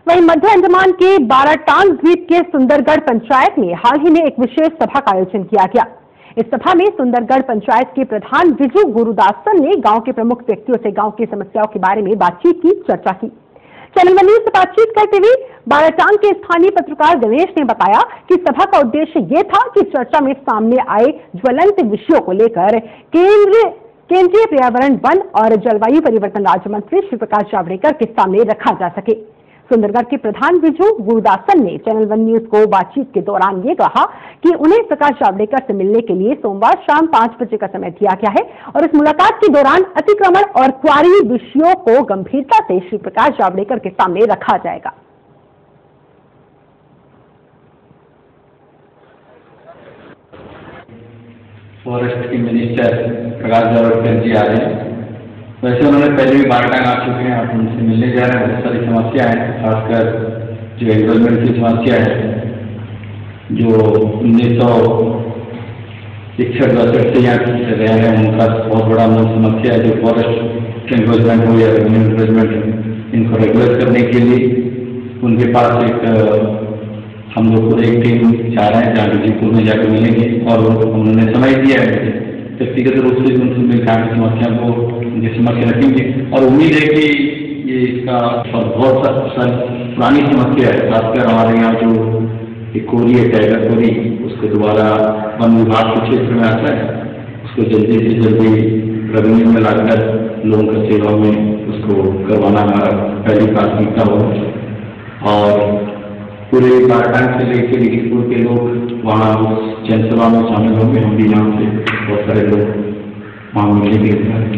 वहीं मध्य अंडमान के बाराटांग द्वीप के सुंदरगढ़ पंचायत में हाल ही में एक विशेष सभा का आयोजन किया गया। इस सभा में सुंदरगढ़ पंचायत के प्रधान विजू गुरुदासन ने गांव के प्रमुख व्यक्तियों से गांव की समस्याओं के बारे में बातचीत की चर्चा की। चैनल वन न्यूज से बातचीत करते हुए बाराटांग के स्थानीय पत्रकार गणेश ने बताया कि सभा का उद्देश्य ये था कि चर्चा में सामने आए ज्वलंत विषयों को लेकर केंद्रीय पर्यावरण, वन और जलवायु परिवर्तन राज्य मंत्री श्री प्रकाश जावड़ेकर के सामने रखा जा सके। सुंदरगढ़ के प्रधान विजू गुरुदासन ने चैनल वन न्यूज को बातचीत के दौरान ये कहा कि उन्हें प्रकाश जावड़ेकर से मिलने के लिए सोमवार शाम 5 बजे का समय दिया गया है और इस मुलाकात के दौरान अतिक्रमण और क्वारी विषयों को गंभीरता से श्री प्रकाश जावड़ेकर के सामने रखा जाएगा। फॉरेस्ट के मिनिस्टर प्रकाश जावड़ेकर जी आ रहे हैं। वैसे उन्होंने पहले भी बाराटांग आ चुके हैं, आप उनसे मिलने जा रहे हैं। बहुत सारी समस्या है, खासकर जो एनवायरमेंट की समस्या है, जो 1961-62 से यहाँ रहे हैं, उनका बहुत बड़ा मूल समस्या है। जो फॉरेस्ट एनवायरमेंट हो या एनवायरमेंट, इनको रेगुलर करने के लिए उनके पास हम लोग को एक टीम चाह रहे हैं जहाँ गाजीपुर में जाकर मिलेंगे और उन्होंने समय दिया है। व्यक्तिगत रूप से उनसे मिलकर समस्या को उनकी समस्या रखेंगे और उम्मीद है कि ये इसका बहुत पुरानी समस्या है। खासकर हमारे यहाँ जो एक कोरी है, टाइगर कोरी, उसको दोबारा वन विभाग के क्षेत्र में आता है। उसको जल्दी से जल्दी रेवेन्यू में लाकर लोगों की सेवा में उसको करवाना हमारा पहली प्राथमिकता हो और पूरे बाराटांग से लेकर गाजीपुर के लोग वहाँ जनसभा में शामिल होंगे। हम भी यहाँ से बहुत सारे लोग वहाँ मिलेंगे।